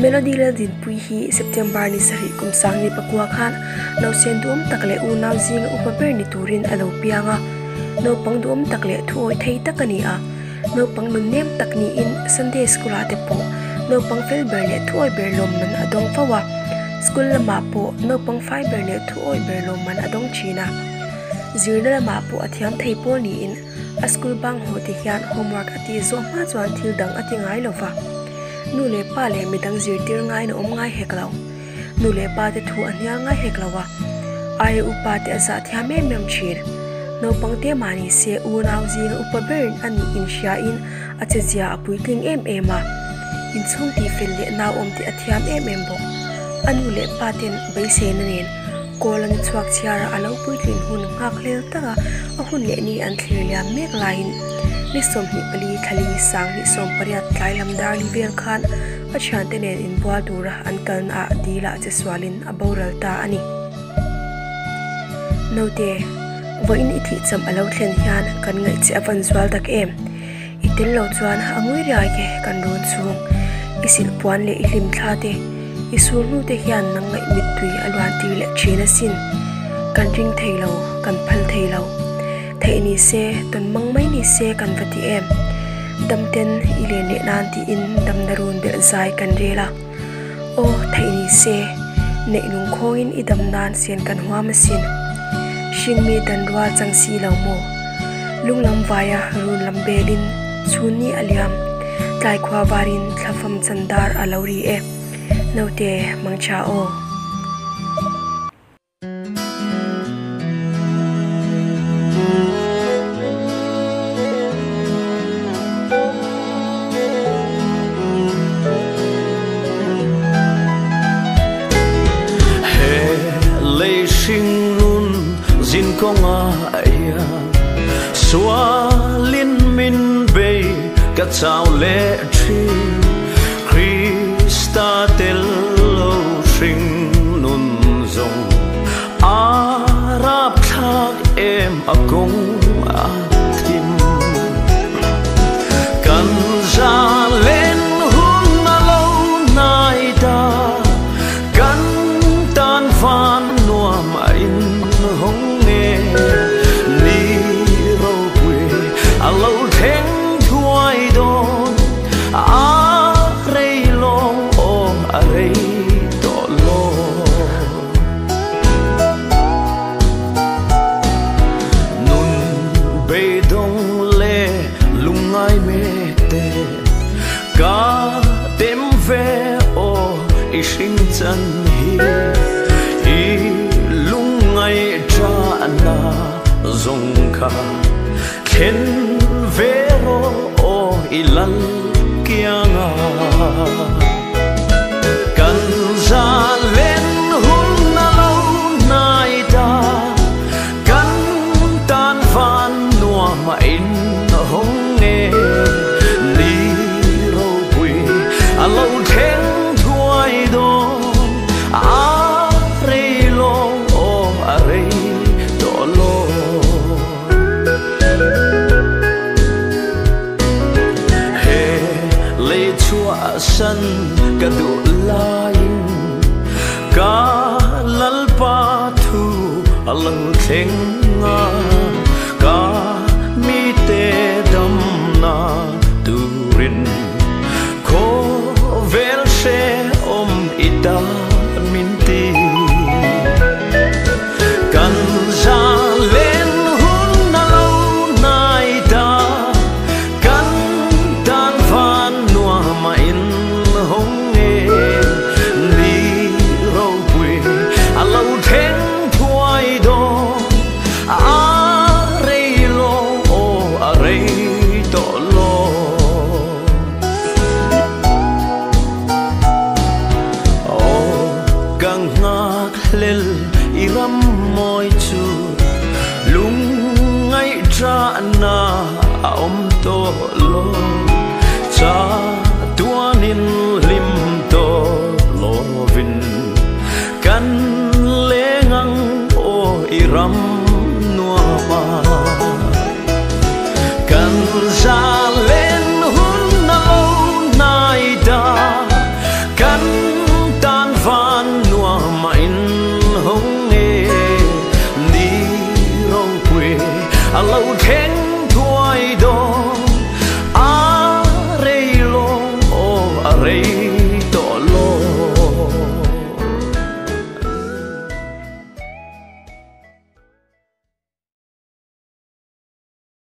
melody la din pui hi September ni sari kum sang ni pakwa khan no sen dum takle u naw jing upa ber ni turin alo pianga no pang dum takle thuoi thei takani a no pang nun nem takni in Sunday school ate po no pang fel ber le thuoi ber lom man adong fawa school lama po no pang fai ber le thuoi ber lom man adong china zirna lama po athiam thei po ni in a school bang ho ti hian homework ati zo ma chuan thil dang ati ngai lova nu le pa le midang zir tir ngai no om ngai heklau nu le pa te thu anya ngai heklawa ai upa te za thia me mem chir no pangte mani se u naw jing upa bern ani in sha in achezia apui tling em ema in chung ti fel le naw om ti athiam em em bo anu le pa ten bai se nen kolan chuak chiara alo pui tlin hun ngak lel ta a hun le ni an thlir liam mek lain ni som hi pali thali sang ni som pariat tlai lam dar li vel khan a chan te nen in bwa dura an kan a dila che swalin a boral ta ani note vo in ithi cham alo thlen hian kan ngai che avan zwal tak em itel lo chuan angui ria ke kan ron chung isil puan le ilim thla te isul nu te hian nang ngai mit tui alwan ti le china sin kan ring theilo kan phal theilo thei ni se ton mang mai ni se kan vati em damten ile ne nan ti in dam darun be zai kan rela o thei ni se ne nung khoin idam nan sen kan hwa masin shin mi dan rwa chang si lo mo lunglam vaya run lam belin chuni aliam tlai khwa barin thlafam chandar alori e note mangcha o konga aya swalin min be ka chau le tri Krista tel lo sing nun zong arap thak em akong atim kan za len hun na lo nai da kan tan van nuam in hong ni ro pui alo theng thuai don a rei long om a rei to lo nun be dong le lungai me te ka tem ve o ishing chan hi lungai na zong kha khen vero o ilan kianga kan za len hun na lo nai da kan tan van nuwa ma in hong ne ni ro pui alo khen thuai do a rei long o a rei san ka du lain ka lalpa thu alang thenga ka mi te dam na turin ko vel se om ita minti kan za len hun na lo nai da kan tan van nuwa ma in iram moi chu lung ngai tra na om to lo cha tuanin lim to lo vin kan lengang o iram nuwa ma kan za len hun na lo nai da kan a lâu theng